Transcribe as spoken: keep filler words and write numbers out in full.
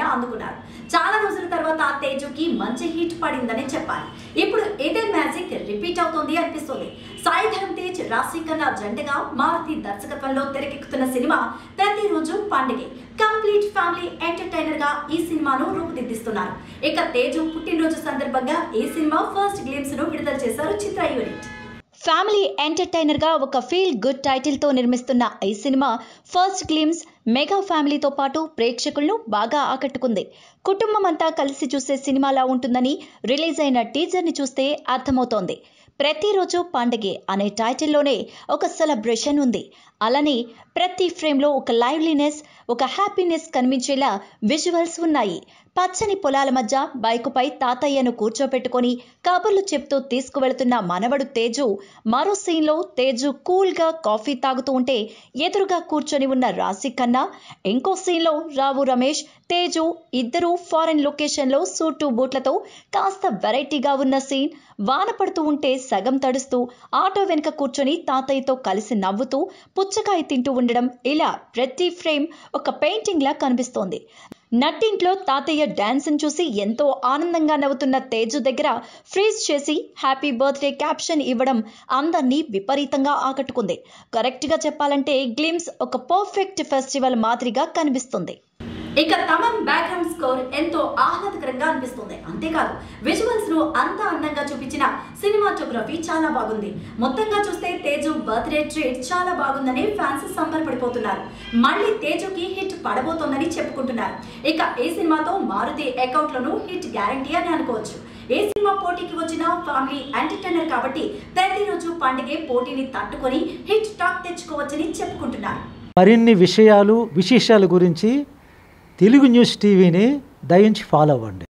ని అందుకున్నారు. చాలా రోజుల తర్వాత తేజుకి మంచి హిట్ పడిందని చెప్పాలి. ఇప్పుడు ఇదే మ్యాజిక్ రిపీట్ అవుతుంది అనిపిస్తుంది. సాయి ధరమ్ తేజ్, రాశి ఖన్నా జంటగా మారుతి దర్శకత్వంలో తెరకెక్కుతున్న సినిమా ప్రతిరోజు పండుగే. కంప్లీట్ ఫ్యామిలీ ఎంటర్టైనర్ గా ఈ సినిమాను రూపుదిద్దిస్తున్నారు. ఇక తేజు పుట్టినరోజు సందర్భంగా ఈ సినిమా ఫస్ట్ గ్లిమ్స్ ను విడుదల చేశారు చిత్ర యూనిట్. ఫ్యామిలీ ఎంటర్టైనర్ గా ఒక ఫీల్ గుడ్ టైటిల్ తో నిర్మిస్తున్న ఈ సినిమా ఫస్ట్ గ్లిమ్స్ మెగా ఫ్యామిలీతో పాటు ప్రేక్షకులను బాగా ఆకట్టుకుంది. కుటుంబం అంతా కలిసి చూసే సినిమాలా ఉంటుందని రిలీజ్ అయిన టీజర్ ని చూస్తే అర్థమవుతోంది. ప్రతిరోజు పండగే అనే టైటిల్లోనే ఒక సెలబ్రేషన్ ఉంది. అలానే ప్రతి ఫ్రేమ్లో ఒక లైవ్లీనెస్, ఒక హ్యాపీనెస్ కనిపించేలా విజువల్స్ ఉన్నాయి. పచ్చని పొలాల మధ్య బైకుపై తాతయ్యను కూర్చోపెట్టుకొని కబుర్లు చెప్తూ తీసుకువెళుతున్న మనవడు తేజు, మరో సీన్లో తేజు కూల్గా కాఫీ తాగుతూ ఉంటే ఎదురుగా కూర్చొని ఉన్న రాశి ఖన్నా, ఇంకో సీన్లో రావు రమేష్, తేజు ఇద్దరూ ఫారెన్ లొకేషన్లో సూటు బూట్లతో కాస్త వెరైటీగా ఉన్న సీన్, వాన పడుతూ ఉంటే సగం తడుస్తూ ఆటో వెనుక కూర్చొని తాతయ్యతో కలిసి నవ్వుతూ పుచ్చకాయ తింటూ ఉండడం, ఇలా ప్రతి ఫ్రేమ్ ఒక పెయింటింగ్ లా కనిపిస్తోంది. నట్టింట్లో తాతయ్య డాన్స్ చూసి ఎంతో ఆనందంగా నవ్వుతున్న తేజు దగ్గర ఫ్రీజ్ చేసి హ్యాపీ బర్త్డే క్యాప్షన్ ఇవ్వడం అందరినీ విపరీతంగా ఆకట్టుకుంది. కరెక్ట్ గా చెప్పాలంటే గ్లిమ్స్ ఒక పర్ఫెక్ట్ ఫెస్టివల్ మాదిరిగా కనిపిస్తుంది. ఇక తమన్ బ్యాక్గ్రౌండ్ స్కోర్ ఎంతో ఆహ్లాదకరంగా అనిపిస్తుంది. అంతేకాదు విజువల్స్ ను అంత అందంగా చూపించిన సినిమాటోగ్రఫీ చాలా బాగుంది. మొత్తంగా చూస్తే తేజు బర్త్డే ట్రీట్ చాలా బాగుందని ఫ్యాన్స్ సంబరపడిపోతున్నారు. మళ్ళీ తేజుకి హిట్ పడబోతోందని చెప్పుకుంటున్నారు. ఇక ఈ సినిమాతో మారుతి అకౌంట్ లోను హిట్ గ్యారంటీ అని అనుకోవచ్చు. ఏ సినిమా పోటీకి వచ్చిన ఫ్యామిలీ ఎంటర్టైనర్ కాబట్టి ప్రతిరోజు పండుగే పోటీని తట్టుకొని హిట్ టాక్ తెచ్చుకోవచ్చని చెప్పుకుంటున్నారు. మరిన్ని విషయాలు విశేషాల గురించి తెలుగు న్యూస్ టీవీని దయించి ఫాలో అవ్వండి.